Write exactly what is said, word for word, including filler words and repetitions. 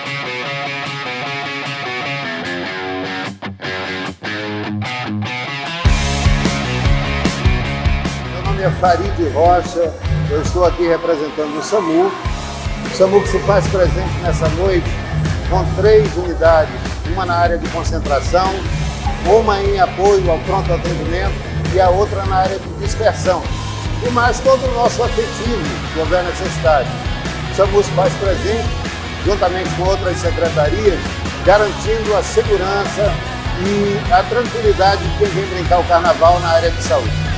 Meu nome é Farid Rocha, eu estou aqui representando o SAMU. O SAMU que se faz presente nessa noite com três unidades, uma na área de concentração, uma em apoio ao pronto atendimento e a outra na área de dispersão. E mais todo o nosso afetivo que houver necessidade. O SAMU se faz presente, juntamente com outras secretarias, garantindo a segurança e a tranquilidade de quem vem brincar o carnaval na área de saúde.